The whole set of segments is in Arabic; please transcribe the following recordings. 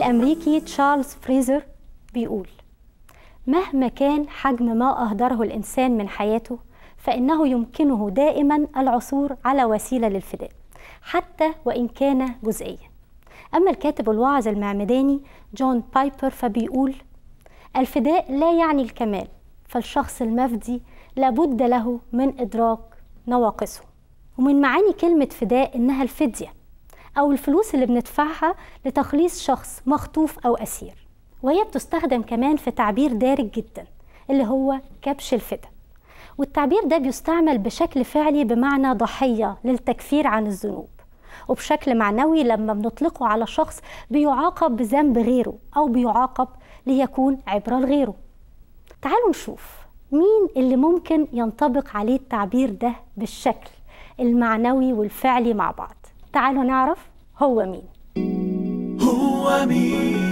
الأمريكي تشارلز فريزر بيقول: مهما كان حجم ما أهدره الإنسان من حياته فإنه يمكنه دائما العثور على وسيلة للفداء حتى وإن كان جزئيا. أما الكاتب الواعظ المعمداني جون بايبر فبيقول: الفداء لا يعني الكمال، فالشخص المفدي لابد له من إدراك نواقصه. ومن معاني كلمة فداء إنها الفدية أو الفلوس اللي بندفعها لتخليص شخص مخطوف أو أسير، وهي بتستخدم كمان في تعبير دارج جدا اللي هو كبش الفدا، والتعبير ده بيستعمل بشكل فعلي بمعنى ضحية للتكفير عن الذنوب، وبشكل معنوي لما بنطلقه على شخص بيعاقب بذنب غيره أو بيعاقب ليكون عبرة لغيره. تعالوا نشوف مين اللي ممكن ينطبق عليه التعبير ده بالشكل المعنوي والفعلي مع بعض. تعالوا نعرف هو مين. هو مين؟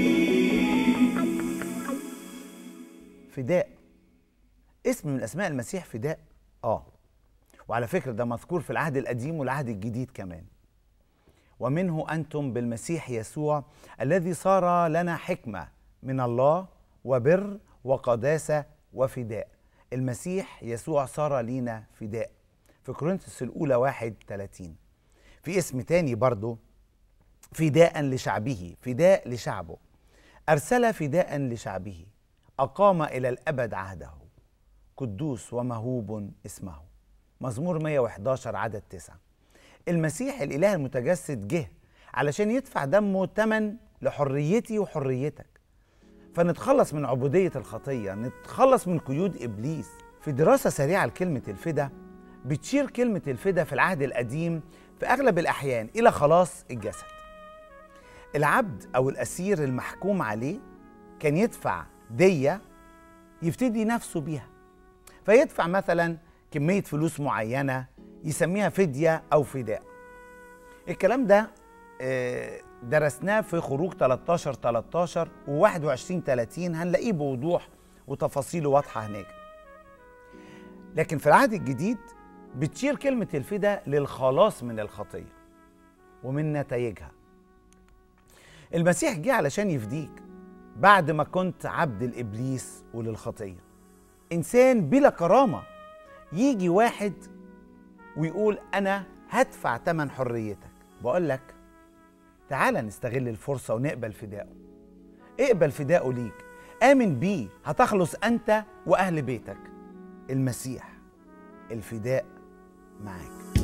فداء، اسم من اسماء المسيح فداء. وعلى فكرة ده مذكور في العهد القديم والعهد الجديد كمان. ومنه أنتم بالمسيح يسوع الذي صار لنا حكمة من الله وبر وقداسة وفداء. المسيح يسوع صار لينا فداء في كورنثوس الأولى 1:30. في اسم تاني برضو: فداء لشعبه، فداء لشعبه، أرسل فداء لشعبه، أقام إلى الأبد عهده، قدوس ومهوب اسمه. مزمور 111 عدد 9. المسيح الإله المتجسد جه علشان يدفع دمه تمن لحريتي وحريتك، فنتخلص من عبودية الخطية، نتخلص من قيود إبليس. في دراسة سريعة لكلمة الفدا، بتشير كلمة الفدا في العهد القديم في أغلب الأحيان إلى خلاص الجسد. العبد أو الأسير المحكوم عليه كان يدفع دية يفتدي نفسه بيها، فيدفع مثلا كمية فلوس معينة يسميها فدية أو فداء. الكلام ده درسناه في خروج 13:13 و21:30، هنلاقيه بوضوح وتفاصيله واضحة هناك. لكن في العهد الجديد بتشير كلمة الفداء للخلاص من الخطية ومن نتائجها. المسيح جه علشان يفديك بعد ما كنت عبد الإبليس وللخطية، إنسان بلا كرامة. يجي واحد ويقول أنا هدفع تمن حريتك. بقول لك تعال نستغل الفرصة ونقبل فدائه. اقبل فدائه ليك، آمن بيه، هتخلص أنت وأهل بيتك. المسيح الفداء معاك.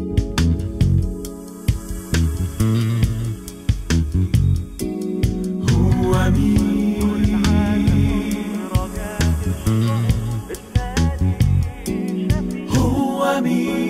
هو مين؟ هو مين؟